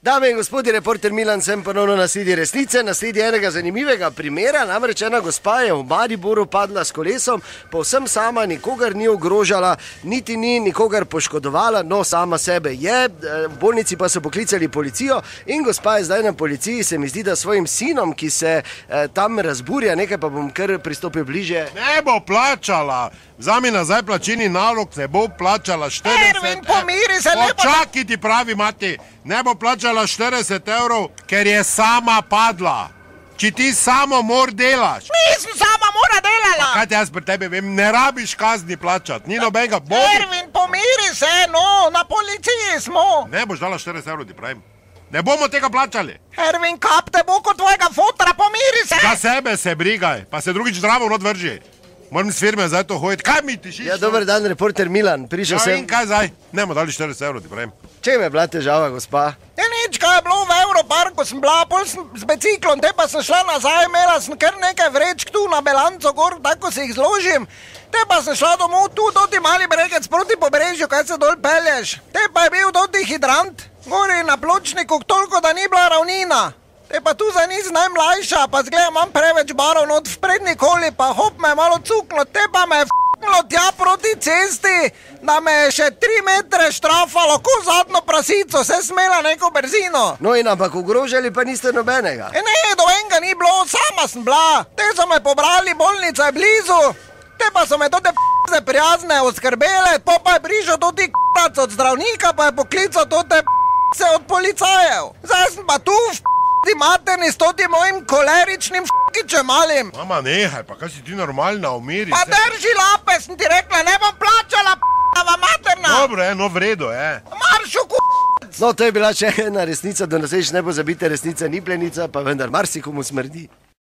Dame in gospodje, reporter Milan sem ponovno na sledi resnice, na sledi enega zanimivega primera. Namreč ena gospa je v Mariboru padla s kolesom, povsem sama, nikogar ni ogrožala, niti ni nikogar poškodovala, no sama sebe je. V bolnici pa so poklicali policijo in gospa je zdaj na policiji, se mi zdi, da svojim sinom, ki se tam razburja, nekaj pa bom kar pristopil bliže. Ne bo plačala, vzami nazaj plačilni nalog, ne bo plačala 40 Ervin, pomiri se, ne bo... Počakaj, ti pravi mati, ne bo plačala 40 evrov, ker je sama padla. Če ti samomor delaš. Nisem samomora delala. Kaj te jaz pri tebi vem, ne rabiš kazni plačati, ni nobenega bodi. Ervin, pomiri se, no, na policiji smo. Ne boš dala 40 evrov, ti pravim. Ne bomo tega plačali. Ervin, kap te bo kot tvojega fotra, pomiri se. Za sebe se brigaj, pa se drugič zdravo odvrži. Moram s firme zdaj to hoditi. Kaj mi tišiš? Ja, dober dan, reporter Milan, prišel sem. In kaj zdaj? Ne bomo dali 40 evrov, ti pravim. Čem je bila težava, gospa? Ja, nič, kaj je bilo v Europarku, sem bila, pol sem z biciklom, te pa sem šla nazaj, imela sem kar nekaj vrečk tu na Belanco gor, tako si jih zložim. Te pa sem šla domov tu, doti mali bregec proti pobrežju, kaj se dol pelješ. Te pa je bil doti hidrant, gori na pločniku, toliko, da ni bila ravnina. Te pa tu za nisem najmlajša, pa zgledam, imam preveč barov not v prednji koli, pa hop me je malo cuklo, te pa me je f***lo tja proti cesti, da me je še 3 metre štrafalo, ko zadnjo prasico, se smela neko brzino. No in ampak ogrožali pa niste nobenega. Ne, do enega ni bilo, sama sem bila, te so me pobrali, bolnica je blizu, te pa so me tote p***e prijazne oskrbele, pa je prišel toti k***ac od zdravnika, pa je poklical tote p***e od policajev. Zdaj sem pa tu ti materni s toti mojim koleričnim f***ičem malim. Mama, nehaj, pa kaj si ti normalna, umiri se. Pa drži lape, sem ti rekla, ne bom plačala p***ava materna. Dobro, no v redu, Maršu No, to je bila še ena resnica, do naslednjič ne pozabite, resnica ni plenica, pa vendar marsikomu smrdi.